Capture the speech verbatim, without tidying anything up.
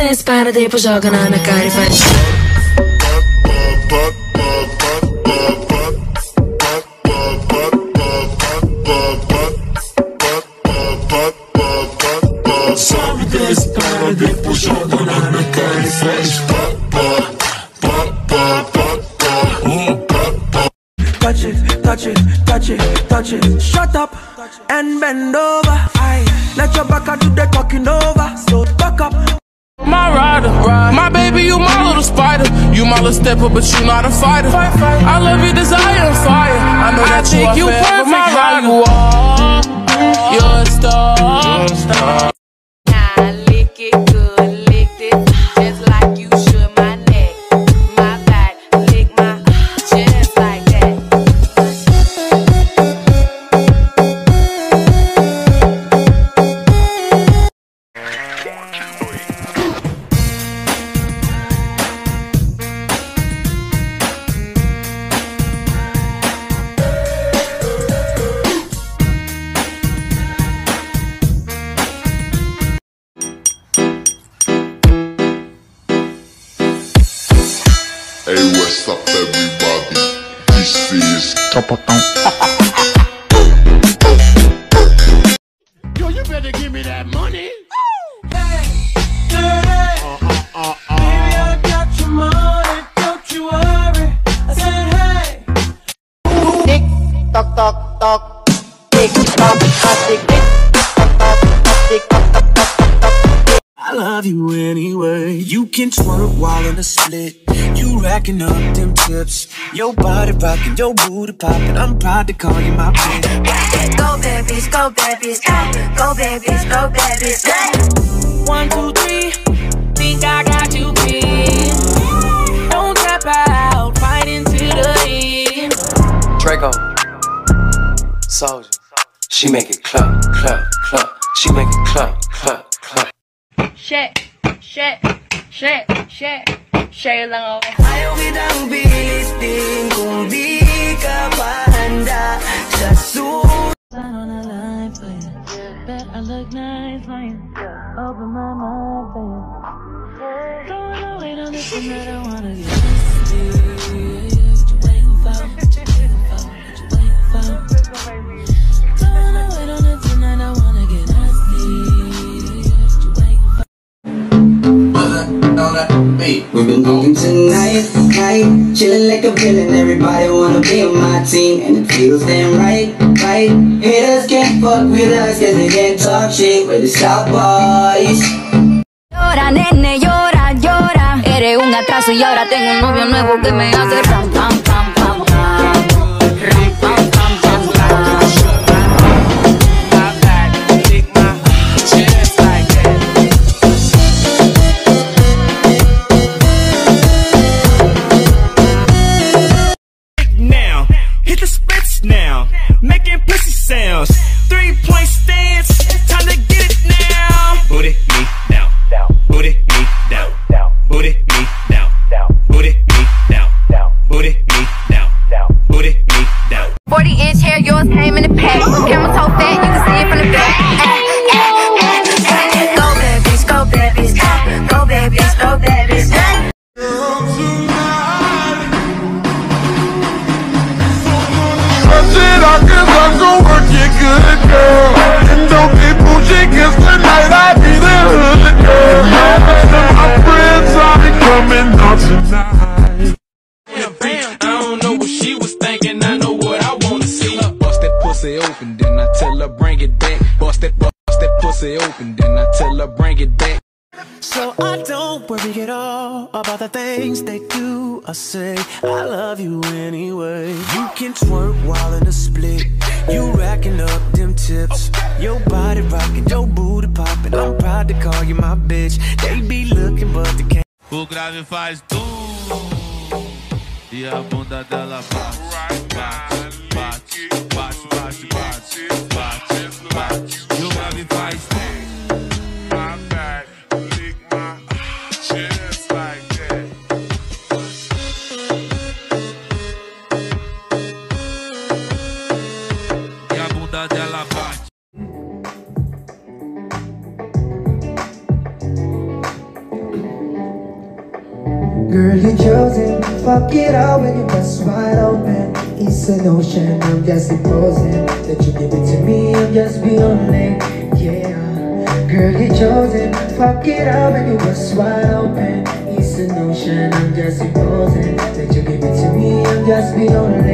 desse para, depois joga na minha cara e faz. Sobe, desce, para, depois joga na minha cara e faz. Touch it, touch it, touch it, touch it. Shut up and bend over. Aye. Let your back do the talking over. So back up. My rider, my baby, you my little spider. You my little stepper, but you not a fighter. I love your desire and fire. I know that I think you perfect, my rider. You are, you're a star. You're a star. Now lick it good, lick it just like you should. My neck, my back, lick my just like that. Hey, what's up, everybody? This is Topotão. Yo, you better give me that money. Hey, dirty. Uh, uh, uh, uh. Baby, I got your money, don't you worry. I said, hey. Tick tock tock tock. Tick tock tock tick tick tock tock tock tick tock tock tock tock. I love you anyway. You can twerk while in a split. You racking up them tips. Your body rocking, your booty popping. I'm proud to call you my bitch. Go babies, go babies, go babies, go babies. One, two, three. Think I got you pinned. Don't tap out, fight into the end. Draco, Soldier, she make it clap, clap, clap. She make it clap, clap, clap. Shake, shake, shake, shake, shake lang ako. Ayaw kitang bilistin kung di ka pa handa sa susunod. On a line for you. Bet I look nice for you. Open my mind for you. Don't wanna wait on this one that I wanna get nasty. What you waiting for? What you waiting for? What you waiting for? Don't wanna wait on it tonight, I wanna get nasty. What you waiting for? We've been moving tonight, night, chilling like a villain. Everybody wanna be on my team, and it feels damn right, right. Haters can't fuck with us, cause they can't talk shit. We're the South Boys. Llora, nene, llora, llora. Eres un atraso y ahora tengo un novio nuevo que me hace ram, pam, pam, pam, pam. Ram, pam, pam, pam, pam. Now, making pussy sounds. Three point stance, time to get it now. Booty me down, down. Booty me down, down. Booty me down, down. Booty me down, down. Booty me down, down. Booty me down. forty inch hair, yours came in the pack. Camera so fat, you can see it from the back. Go babies, go babies, go babies, go babies. I guess I'm gon' work it good, girl. And don't be bougie, cause tonight I be the hood, girl. My friends are coming out tonight. I don't know what she was thinking, I know what I wanna see. Bust that pussy open, then I tell her bring it back. Bust that, bust that pussy open, then I tell her bring it back. So I don't worry at all about the things they do or say. I love you anyway. You can twerk while in a split. You racking up them tips. Your body rocking, your booty popping. I'm proud to call you my bitch. They be looking but they can't. O grave faz tu e a bunda dela bate, bate, bate, bate, bate, bate, bate, bate. E o grave faz tu. Dela bate. Girl, you chosen. Fuck it out when you bust wide open. It's an ocean, I'm just supposing that you give it to me, I'm just be only. Yeah. Girl, you chosen. Fuck it out when you bust wide open. It's an ocean, I'm just supposing that you give it to me, I'm just be only.